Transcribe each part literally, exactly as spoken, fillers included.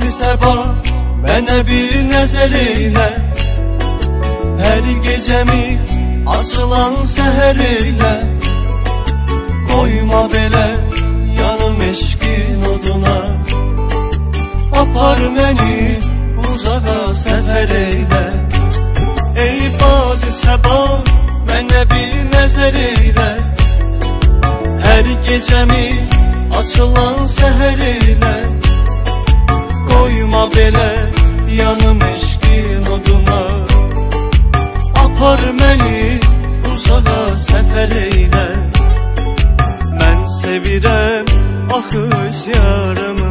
hadisə bax, mənə bir nəzər eylə. Hər gecəmi açılan səhər eylə. Qoyma belə yanım eşqin oduna, apar məni uzağa səfər eylə. Ey hadisə bax, mənə bir nəzər eylə. Hər gecəmi açılan səhər eylə. Qoyma belə yanım eşqin oduna, apar məni uzağa səfər eylə. Mən sevirəm axı öz yarımı,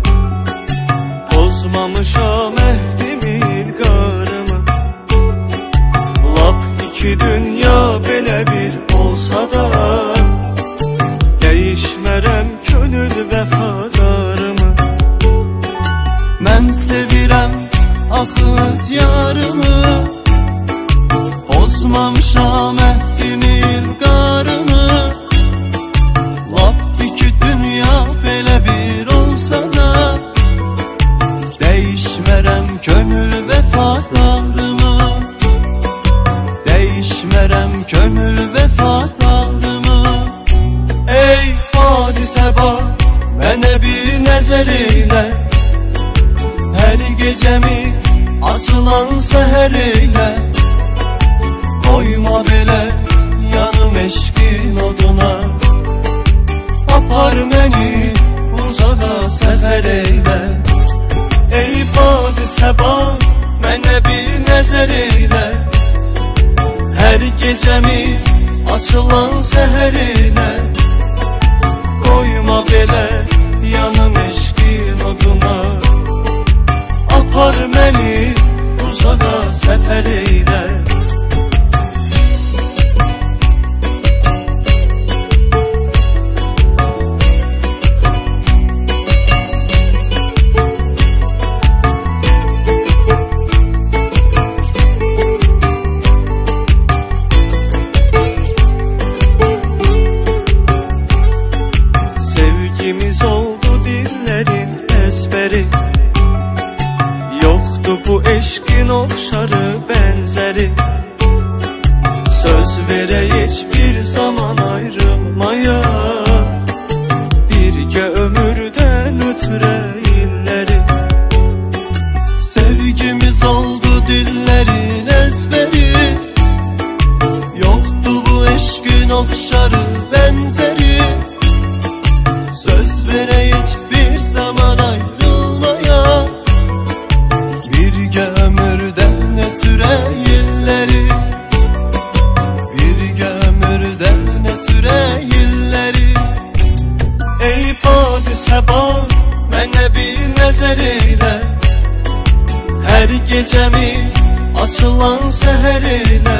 pozmamışam əhdimin qarımı. Lap iki dünya belə bir olsa da, dəyişmərəm könül vəfadarımı. Mən sevirəm axı öz yarımı, pozmamışam əhdimin qarımı. Lap iki dünya belə bir olsa da, dəyişmərəm könül vəfadarımı. Dəyişmərəm könül vəfadarımı. Ey hadisə bax, mənə bir nəzər eylə. Hər gecəmi açılan səhər eylə. Qoyma belə yanım eşqin oduna, apar məni uzağa səfər eylə. Ey hadisə bax, mənə bir nəzər eylə. Hər gecəmi açılan səhər eylə. Qoyma belə yanım eşqin oduna, apar məni uzağa səfər eylə. Sevgimiz oldu dillerin ezberi, yoktu bu eşkin oxşarı benzeri. Söz verək hiçbir zaman ayrılmaya, birgə ömürdən ötürə illəri. Sevgimiz oldu dillerin ezberi, yoktu bu eşkin oxşarı benzeri. Söz verək hiçbir zaman ayrılmaya, birgə ömürdən ötürə illəri. Birgə ömürdən ötürə illəri. Ey hadisə bax, mənə bir nəzər eylə. Hər gecəmi açılan səhər eylə.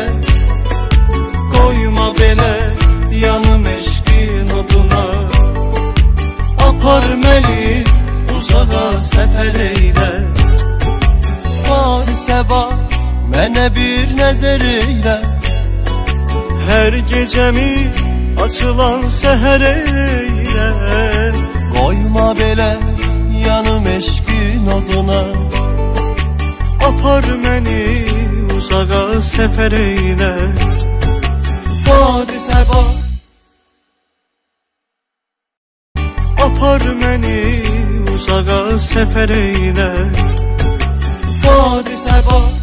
Qoyma belə yanım eşqin oduna, apar məni uzağa səfər eylə. Hadisə bax, mənə bir nəzər eylə. Hər gecəmi açılan səhər eylə. Qoyma belə yanım eşqin oduna, apar məni uzağa səfər eylə. Hadisə bax, apar məni uzağa səfər eylə. Hadisə bax,